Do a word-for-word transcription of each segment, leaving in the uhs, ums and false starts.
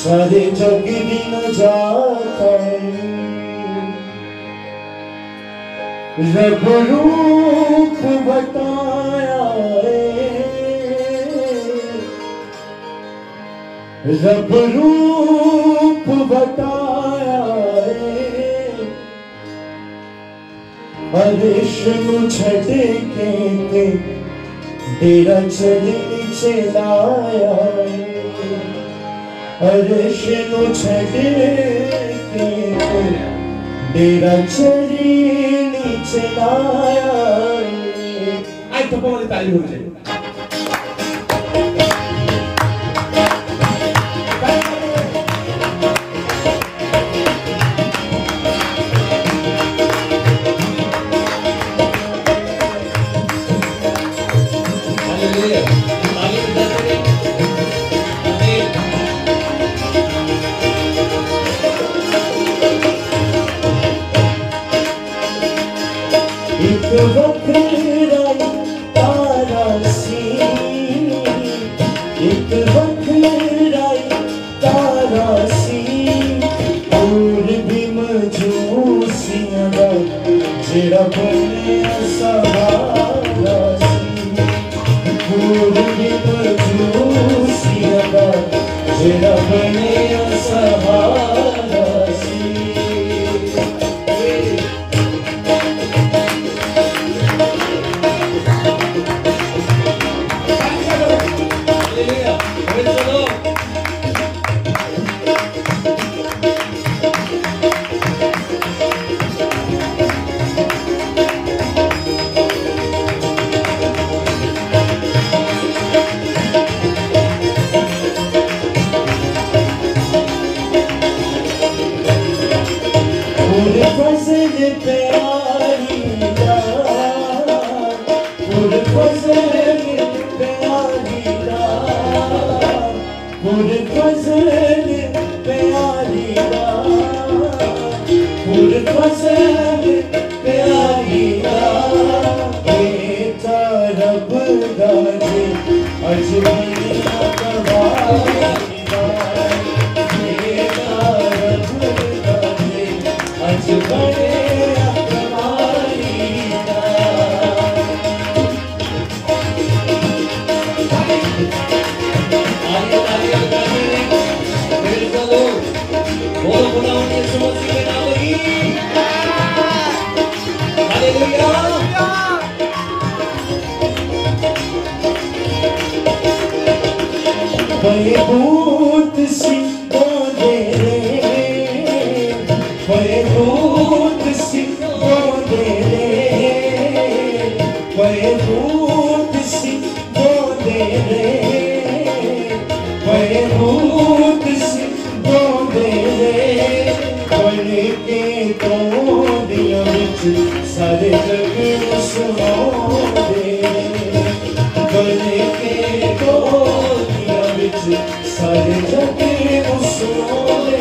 सारे जग दिन जाता रब रूप बताया रब रूप बताया अर्श नू छड़ के ते डेरा चली चलाया अर्श नू छड़ के डेरा चली चलाया। आज थप्पा वाली ताली हो जाए। एक वखरा तारा सी एक वखरा तारा सी और भी मजूसियां दा जेड़ा बनिया सहारा सी और भी मजूसियां दा जेड़ा बनिया सहारा सी। फजल प्यारी दा पुर फजल प्यारी दा पुर फजल प्यारी दा पुर फजल प्यारी दा बेटा रब दा जे अजमेर कमाई दा बेटा रब दा जे अजमेर भूत सी बोले रे भूत सी बोले रे भूत सी बोले रे भूत सी बोले रे बन के तो दिया बिच सारे जग सुनाओ बन के तो सारे जग सुनाओ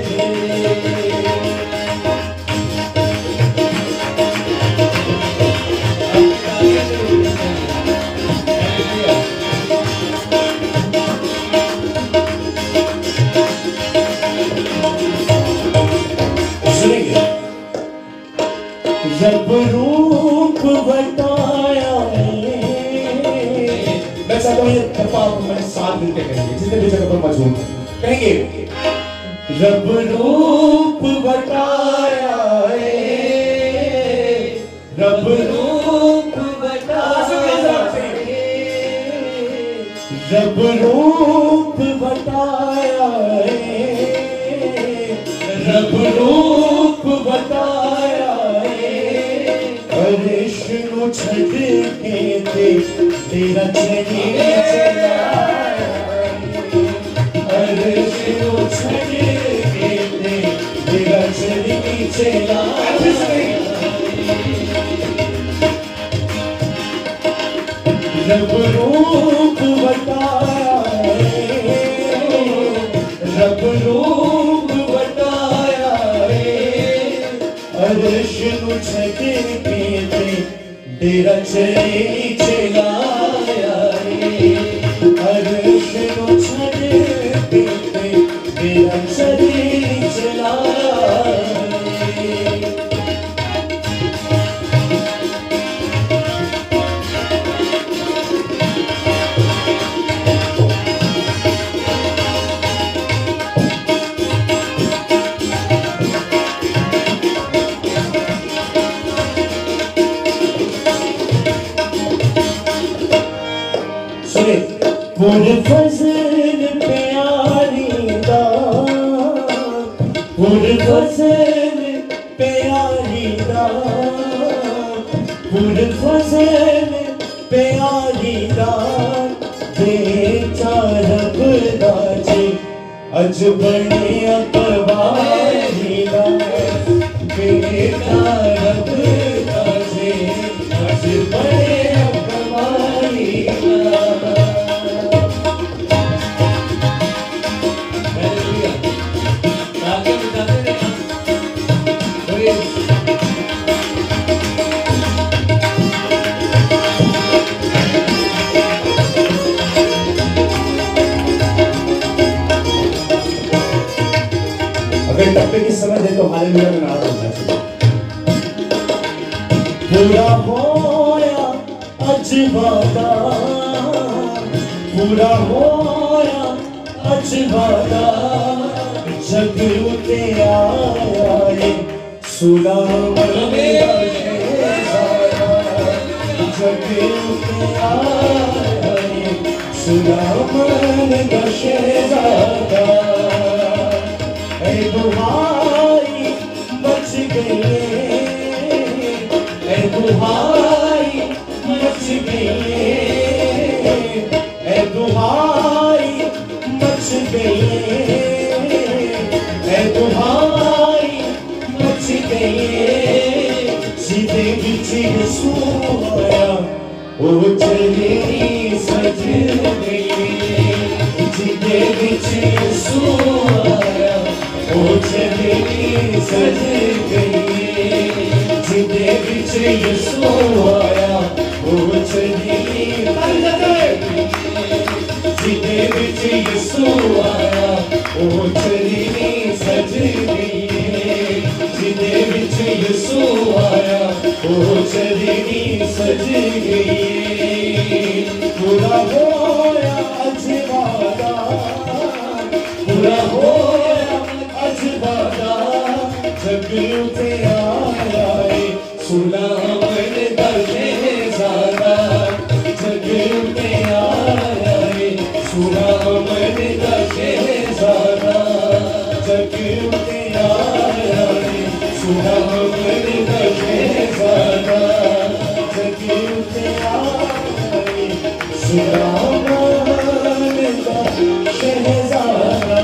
जब रूप बताया मैं चाहता हूँ ये थप्पा मेरे साथ मिलकर करेंगे जितने भी जगह पर मजबूत कहेंगे रब रूप बताया रब रूप बताया रब रूप बताया रब रूप बताया अर्श नू छड़ के ते तेरा चली चलाया अर्श नू छड़ के ते तेरा चली चलाया रब रूप बताया रब रूप बताया अर्श नू छड़ के ते तेरा चली चलाया अर्श नू छड़ के ते मेरा शरीर चला पूरे फजल प्यारी दा पूरे फजल प्यारी दा पूरे फजल प्यारी दा बेचार रबदा जी अज बने अकबारी दा बेचार रबदा जी अज बने अकबारी दा अगर टप्पे की समझ है तो हालेलुया में नारा होना चाहिए। पूरा होया अज वादा पूरा होया अज वादा जग उते आया है सुलामन मेरा शहजादा जग उते आया है सुलामन का शहजादा ऐ दुहाई बच गए ऐ दुहाई बच गए ऐ दुहाई बच गए ऐ दुहाई बच गए सीधे पीछे सोया ओ चली सज गई सीधे पीछे सोया ओ चली सज गई जिदे पीछे यीशु आया ओ चली जिदे पीछे यीशु आया ओ चली सज गई जिदे पीछे यीशु आया ओ चली सज गई पूरा होया अज वादा पूरा होया अज वादा जग उते आया है सुलामन दा शहजादा जग उते आया है सुलामन दा शहजादा जग उते आया है सुलामन दा शहजादा जग उते आया है सुलामन दा शहजादा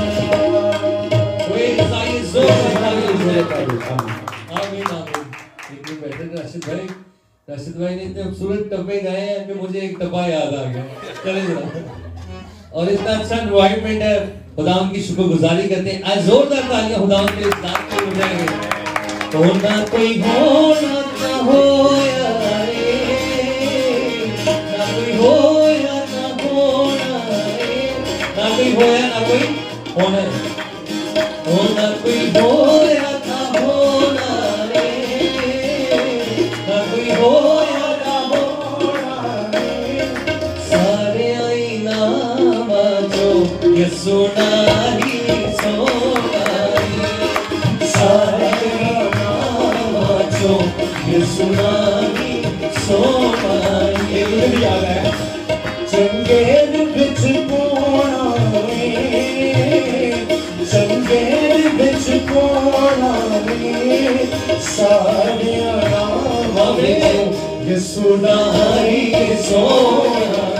राशिद भाई राशिद भाई ने जब सूरत टप्पे गाए हैं कि मुझे एक टप्पा याद आ गया चले जरा और इतना अच्छा एनवायरनमेंट है खुदावन की शुक्रगुजारी करते हैं आज जोरदार तालियां खुदावन के लिए इस्लाम के हो जाएंगे तो ना कोई हो ना हो यारे ना कोई हो या ना हो ना कोई हो या ना कोई होना हो ना कोई हो या ना होना ना कोई हो या ना होना सारे आईना बाजो ये सुना ही सोना सारे आईना बाजो ये सुना ही सोना ये भी याद है चंगेर बिच पोना चंगेर बिच पोना सारे आना ये सुना ही सोना